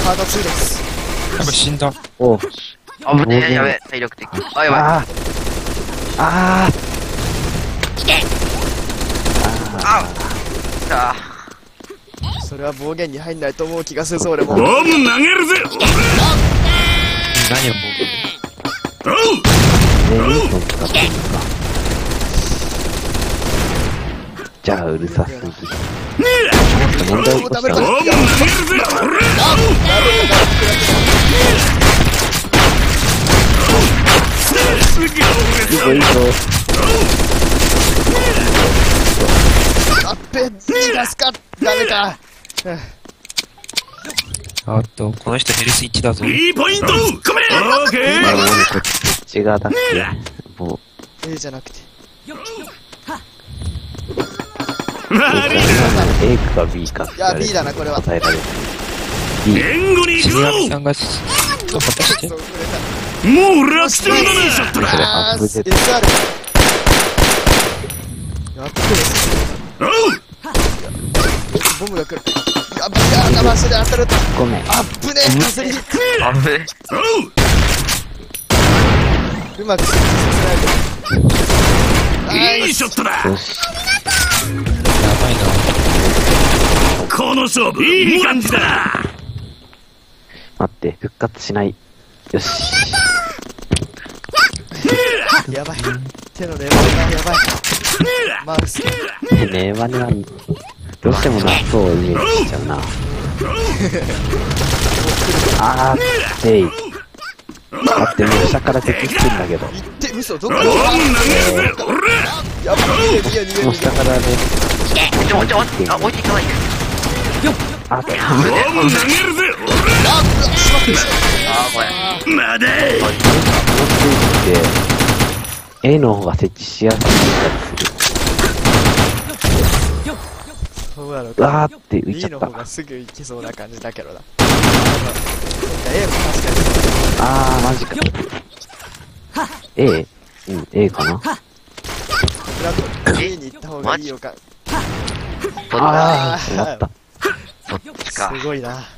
ハード2です。 やばい、死んだ。 おう。 あぶねえ、やべえ、体力的。あ、やばい。 あいけああそれは暴言に入んないと思う気がするぞ、俺も。 ボム投げるぜ。 何を僕。 ネミートン使ってるのか。じゃあうるさすぎ。問題起こしたの。 ボム投げるぜ。 いいぞいいぞ。 あっべ、いいですか。ダメか。 あと、この人ヘルス1だぞ。 いいポイント突っ込め。オーケー。 もうこっち側だっけ。もう。 A じゃなくて。 A か B か。 いや、B だな、これは。 与えられる。 援護に行くぞ。 さんが、ちょっと果たして。 もう楽勝だな。ショットだ。 あー、SR。やってる。ボムが来る。やばい、頭足で当たる。 ごめん。 あっぶねえ、外れ。 あぶねうまく設置させないで。 いいショットだ。 よし。 やばいな。 この勝負いい感じだ。 待って、復活しない。よし。 やばい。手のレベルがやばい。マウス。 ねえ、マネは、どうしても納豆をイメージしちゃうな。あー、えい。待って、もう下から敵してんだけど。 行って、嘘、どっかボム投げるぜ。俺。 やばい、逃げる。 もう下からね。 ちょ、置いていかないで。 あ、 ボム投げるぜ。 あー、これ。 まだ。 このステージって、A の方が設置しやすかったりする。 そうなのうわか。 ーって浮い B ちゃった。 の方がすぐ行けそうな感じだけどな。A も確かに。 あー、マジか。A？ うん、A かな。 フラット B に行った方がいいよか。 あー、終わった。 そっちか。 すごいな。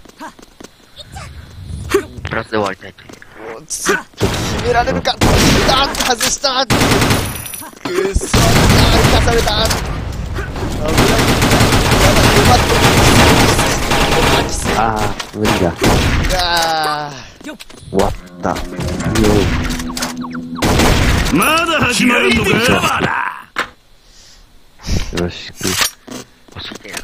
プラスで終わりたいという。 決められるか。あー、外した。くっそー、生かされた。危ない。 あー、無理だ。 あ終わった。よまだ始まるのか。 よろしく。 押してやろ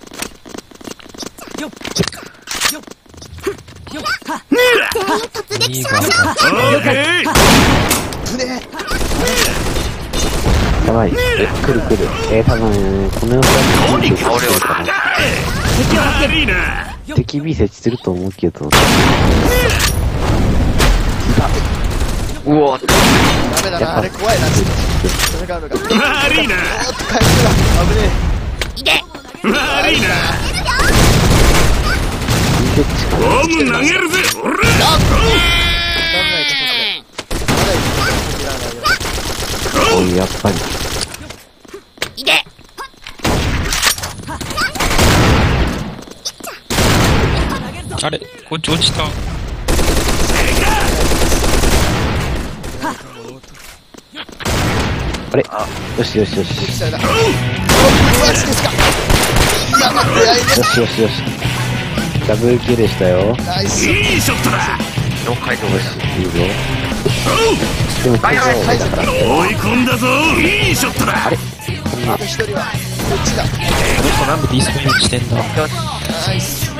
いいが、 オーケー。 ぶねやばい。来る来る。多分、この様子は B 設置するかな。 悪いな。 敵 B 設置すると思うけど。 うわダメだな、あれ怖いな、ちょっと。戦うのが。 悪いな。 おっと、回復だ。危ね悪いな。 B 設置かな。 ボム投げるぜ。俺。 え。わかんないところで。まだ行くと限らないよ。 おい、やっぱり。 あれ、こっち落ちた。 あれよしよしよし。 下だ。お、マジですか。やばい、早いね。 よしよしよし。ダブルキルしたよ。 ナイス。 いいショットだ。 4回でよし、 終わりいいぞ。でも、 はいはいはいだから。 追い込んだぞ。いいショットだ。 こんなあと一人は、こっちだ。 この人なんで B スポイントしてんだ。 だ。よし。 ナイス。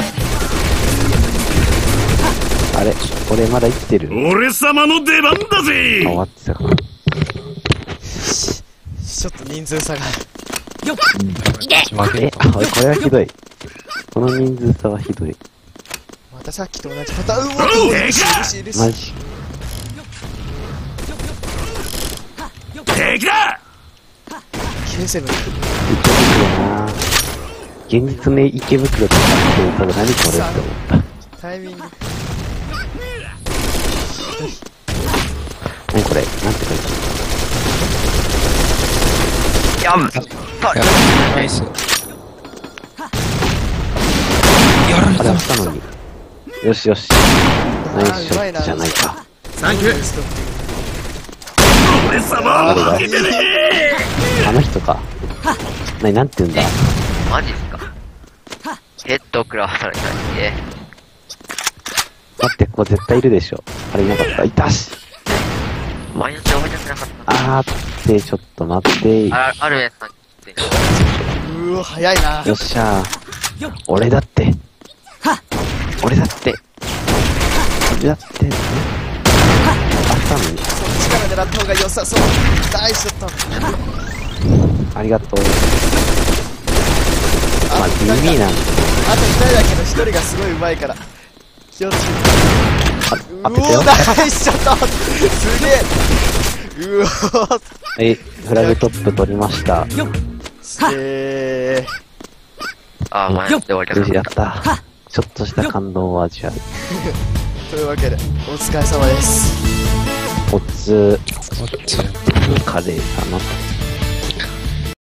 あれ俺まだ生きてる。 俺様の出番だあ、終ぜ。 わってたかな。 ちょっと人数差が。 負ける、 あ、これはひどい。この人数差はひどい。 またさっきと同じパターン。うわ、うれしい、嬉しい、嬉しい。 マジ。 敵だ。 K7。 池袋な。現実の池袋とかってただ何これって思った。 タイミング。 何これなんて書いてやん。 やナイス。やられある。あれた。 あったのに。 よしよし。ナイスショットじゃないか。 サンキュー俺様を負けてねあの人か。なんて言うんだ。 マジっすか。ヘッド食らわされたんで。 待って、ここ絶対いるでしょ。あれいなかった。いたし。 マイナス思い出せなかった。 あーって、ちょっと待って。 あるやつさんって。 うわ、早いな。 よっしゃー。俺だって。俺だって。俺だって。あったのに。 そっちから狙った方が良さそう。ナイスショット。 ありがとう。まあ、地あと2人だ。 味なんあと2人だけど1人がすごい上手いから。気をつけて。 当ててよ。 ナイスショットすげえうおーフラグトップ取りました。 すげえあー、マイナスで終わりだ無事やった。ちょっとした感動を味わう。 というわけで、お疲れ様です。 おつ、 こっち。 カレーかな。